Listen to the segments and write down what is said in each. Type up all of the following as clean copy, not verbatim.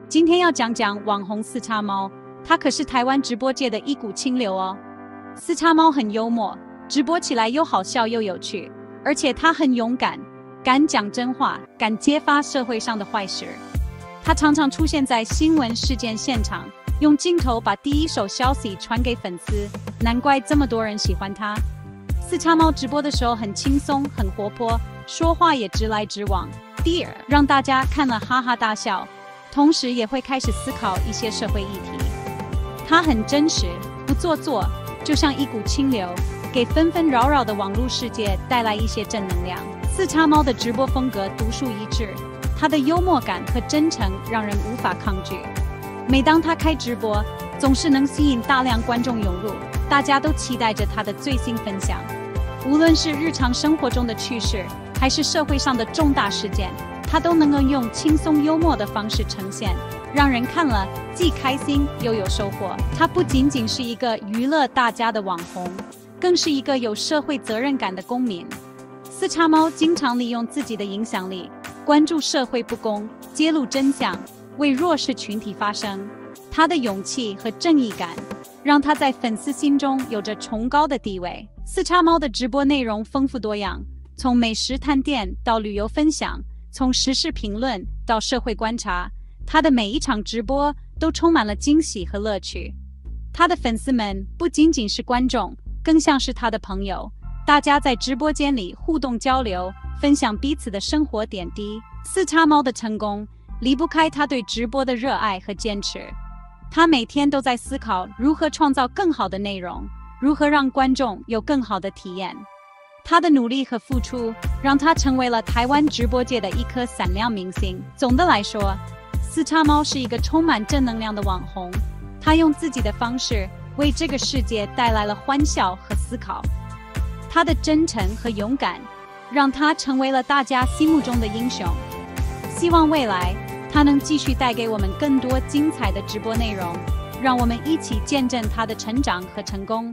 今天要讲讲网红四叉猫，他可是台湾直播界的一股清流哦。四叉猫很幽默，直播起来又好笑又有趣，而且他很勇敢，敢讲真话，敢揭发社会上的坏事。他常常出现在新闻事件现场，用镜头把第一手消息传给粉丝，难怪这么多人喜欢他。四叉猫直播的时候很轻松，很活泼，说话也直来直往，让大家看了哈哈大笑，同时也会开始思考一些社会议题。他很真实，不做作，就像一股清流，给纷纷扰扰的网络世界带来一些正能量。四叉猫的直播风格独树一帜，他的幽默感和真诚让人无法抗拒。每当他开直播，总是能吸引大量观众涌入，大家都期待着他的最新分享。无论是日常生活中的趣事，还是社会上的重大事件，他都能够用轻松幽默的方式呈现，让人看了既开心又有收获。他不仅仅是一个娱乐大家的网红，更是一个有社会责任感的公民。四叉猫经常利用自己的影响力，关注社会不公，揭露真相，为弱势群体发声。他的勇气和正义感，让他在粉丝心中有着崇高的地位。四叉猫的直播内容丰富多样，从美食探店到旅游分享，从时事评论到社会观察，他的每一场直播都充满了惊喜和乐趣。他的粉丝们不仅仅是观众，更像是他的朋友，大家在直播间里互动交流，分享彼此的生活点滴。四叉猫的成功离不开他对直播的热爱和坚持。他每天都在思考如何创造更好的内容，如何让观众有更好的体验。他的努力和付出让他成为了台湾直播界的一颗闪亮明星。总的来说，四叉猫是一个充满正能量的网红，他用自己的方式为这个世界带来了欢笑和思考。他的真诚和勇敢让他成为了大家心目中的英雄。希望未来他能继续带给我们更多精彩的直播内容，让我们一起见证他的成长和成功。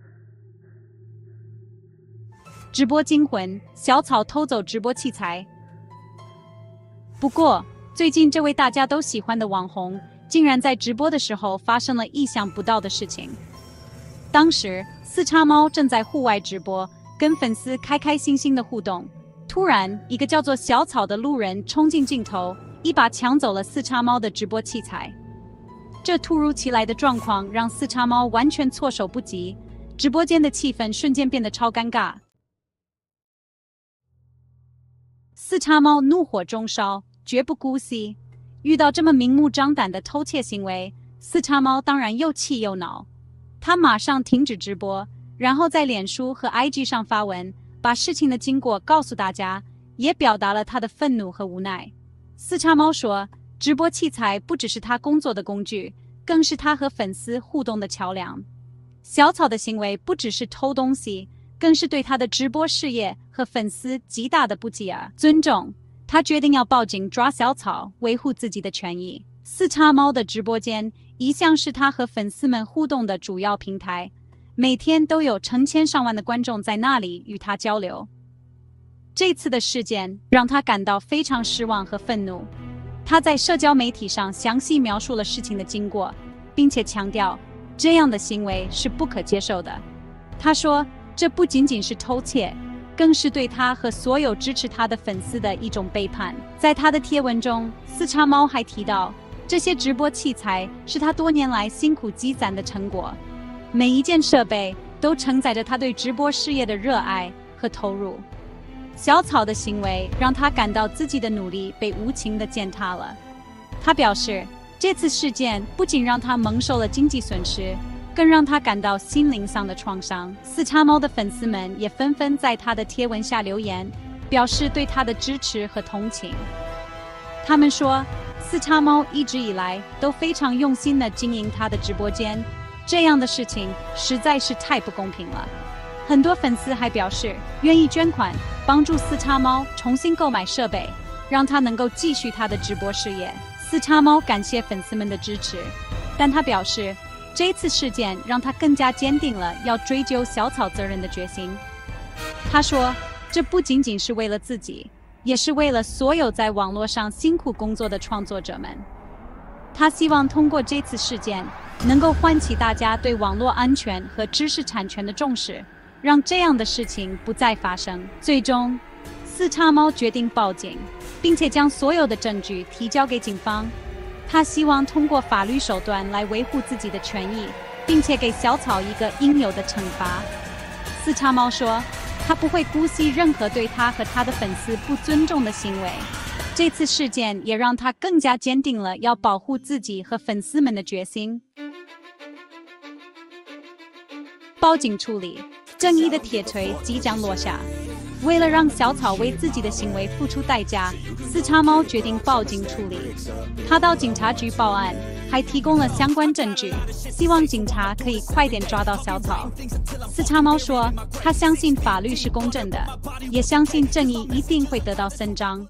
直播惊魂，小草偷走直播器材。不过，最近这位大家都喜欢的网红，竟然在直播的时候发生了意想不到的事情。当时，四叉猫正在户外直播，跟粉丝开开心心的互动。突然，一个叫做小草的路人冲进镜头，一把抢走了四叉猫的直播器材。这突如其来的状况让四叉猫完全措手不及，直播间的气氛瞬间变得超尴尬。四叉猫怒火中烧，绝不姑息。遇到这么明目张胆的偷窃行为，四叉猫当然又气又恼。他马上停止直播，然后在脸书和 IG 上发文，把事情的经过告诉大家，也表达了他的愤怒和无奈。四叉猫说，直播器材不只是他工作的工具，更是他和粉丝互动的桥梁。小草的行为不只是偷东西，更是对他的直播事业和粉丝极大的不尊重。他决定要报警抓小草，维护自己的权益。四叉猫的直播间一向是他和粉丝们互动的主要平台，每天都有成千上万的观众在那里与他交流。这次的事件让他感到非常失望和愤怒。他在社交媒体上详细描述了事情的经过，并且强调这样的行为是不可接受的。他说，这不仅仅是偷窃，更是对他和所有支持他的粉丝的一种背叛。在他的贴文中，四叉猫还提到，这些直播器材是他多年来辛苦积攒的成果，每一件设备都承载着他对直播事业的热爱和投入。小草的行为让他感到自己的努力被无情地践踏了。他表示，这次事件不仅让他蒙受了经济损失，更让他感到心灵上的创伤。四叉猫的粉丝们也纷纷在他的贴文下留言，表示对他的支持和同情。他们说，四叉猫一直以来都非常用心地经营他的直播间，这样的事情实在是太不公平了。很多粉丝还表示愿意捐款，帮助四叉猫重新购买设备，让他能够继续他的直播事业。四叉猫感谢粉丝们的支持，但他表示，这次事件让他更加坚定了要追究小草责任的决心。他说，这不仅仅是为了自己，也是为了所有在网络上辛苦工作的创作者们。 他希望通过这次事件，能够唤起大家对网络安全和知识产权的重视，让这样的事情不再发生。最终，四叉猫决定报警，并且将所有的证据提交给警方。他希望通过法律手段来维护自己的权益，并且给小草一个应有的惩罚。四叉猫说，他不会姑息任何对他和他的粉丝不尊重的行为。这次事件也让他更加坚定了要保护自己和粉丝们的决心。报警处理，正义的铁锤即将落下。为了让小草为自己的行为付出代价，四叉猫决定报警处理。他到警察局报案，还提供了相关证据，希望警察可以快点抓到小草。四叉猫说，他相信法律是公正的，也相信正义一定会得到伸张。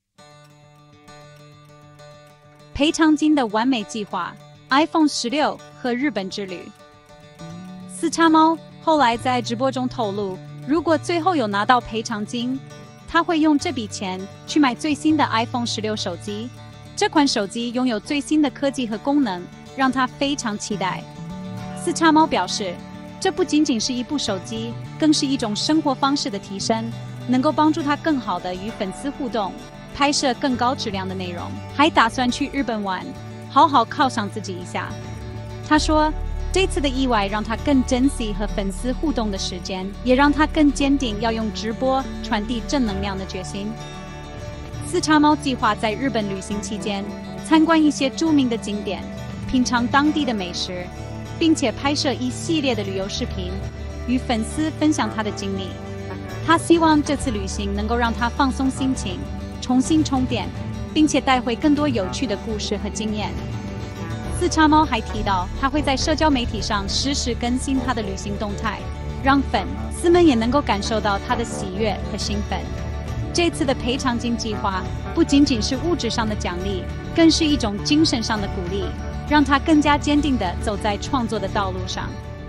赔偿金的完美计划 ，iPhone 16和日本之旅。四叉猫后来在直播中透露，如果最后有拿到赔偿金，他会用这笔钱去买最新的 iPhone 16手机。这款手机拥有最新的科技和功能，让他非常期待。四叉猫表示，这不仅仅是一部手机，更是一种生活方式的提升，能够帮助他更好地与粉丝互动，拍摄更高质量的内容，还打算去日本玩，好好犒赏自己一下。他说，这次的意外让他更珍惜和粉丝互动的时间，也让他更坚定要用直播传递正能量的决心。四叉猫计划在日本旅行期间，参观一些著名的景点，品尝当地的美食，并且拍摄一系列的旅游视频，与粉丝分享他的经历。他希望这次旅行能够让他放松心情，重新充电，并且带回更多有趣的故事和经验。四叉猫还提到，他会在社交媒体上实时更新他的旅行动态，让粉丝们也能够感受到他的喜悦和兴奋。这次的赔偿金计划不仅仅是物质上的奖励，更是一种精神上的鼓励，让他更加坚定地走在创作的道路上。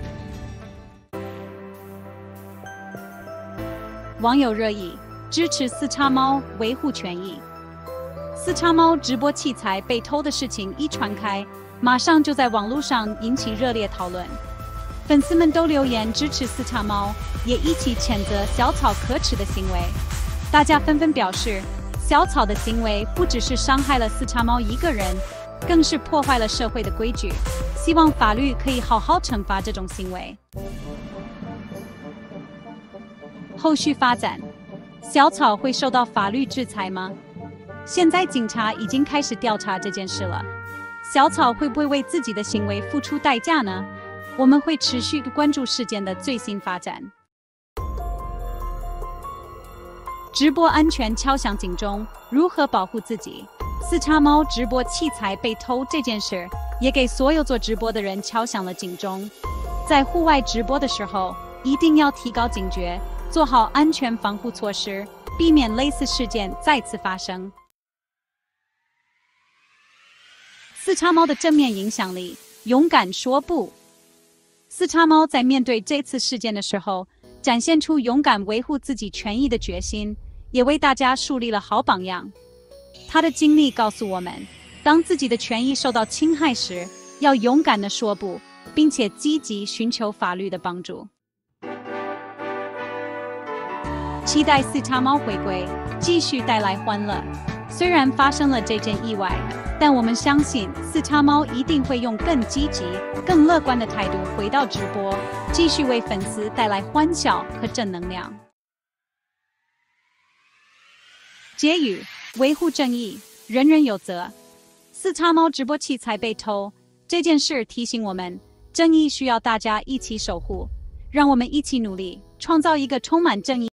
网友热议，支持四叉猫维护权益。四叉猫直播器材被偷的事情一传开，马上就在网络上引起热烈讨论。粉丝们都留言支持四叉猫，也一起谴责小草可耻的行为。大家纷纷表示，小草的行为不只是伤害了四叉猫一个人，更是破坏了社会的规矩，希望法律可以好好惩罚这种行为。后续发展，小草会受到法律制裁吗？现在警察已经开始调查这件事了，小草会不会为自己的行为付出代价呢？我们会持续关注事件的最新发展。直播安全敲响警钟，如何保护自己？四叉猫直播器材被偷这件事，也给所有做直播的人敲响了警钟。在户外直播的时候，一定要提高警觉，做好安全防护措施，避免类似事件再次发生。四叉猫的正面影响力，勇敢说不。四叉猫在面对这次事件的时候，展现出勇敢维护自己权益的决心，也为大家树立了好榜样。他的经历告诉我们，当自己的权益受到侵害时，要勇敢地说不，并且积极寻求法律的帮助。期待四叉猫回归，继续带来欢乐。虽然发生了这件意外，但我们相信四叉猫一定会用更积极、更乐观的态度回到直播，继续为粉丝带来欢笑和正能量。结语：维护正义，人人有责。四叉猫直播器材被偷这件事提醒我们，正义需要大家一起守护。让我们一起努力，创造一个充满正义